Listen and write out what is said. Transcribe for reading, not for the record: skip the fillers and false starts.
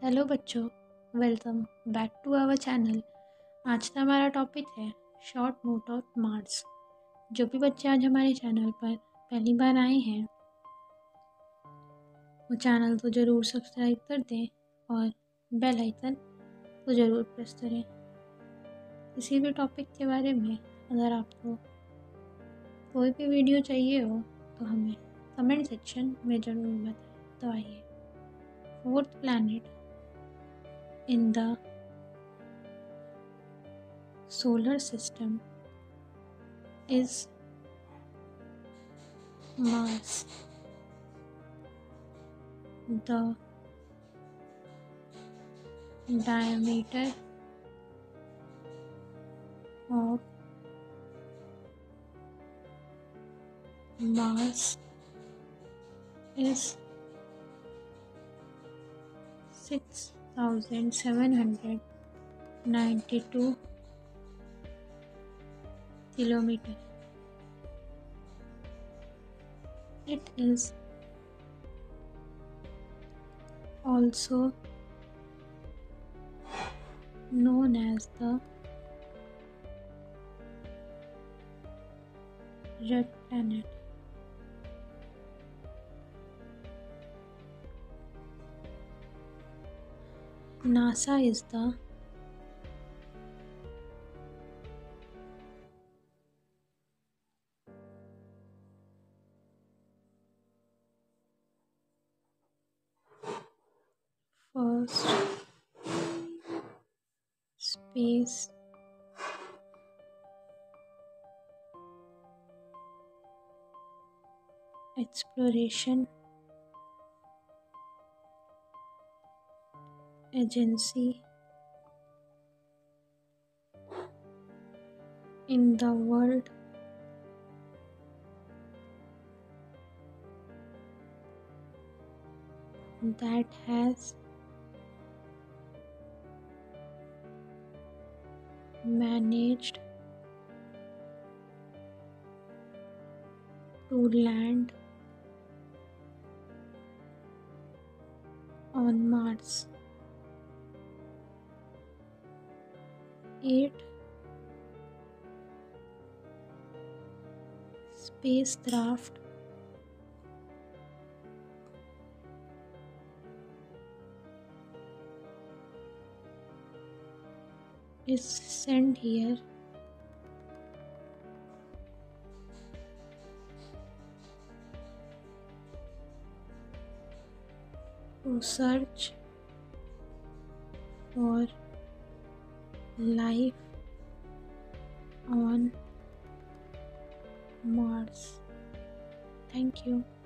Hello बच्चों, welcome back to our channel. आज का हमारा टॉपिक है शॉर्ट नोट ऑफ मार्स। जो भी बच्चे आज हमारे चैनल पर पहली बार आए हैं वो चैनल को ज़रूर सब्सक्राइब कर दें और बेल आइकन को ज़रूर प्रेस करें। किसी भी टॉपिक के बारे में अगर आपको कोई भी वीडियो चाहिए हो तो हमें कमेंट सेक्शन में ज़रूर बताएं। तो आइए, fourth planet in the solar system is Mars. The diameter of Mars is 6,792 kilometers. It is also known as the red planet. NASA is the first space exploration agency in the world that has managed to land on Mars. 8 spacecraft is sent here to search for life on Mars. Thank you.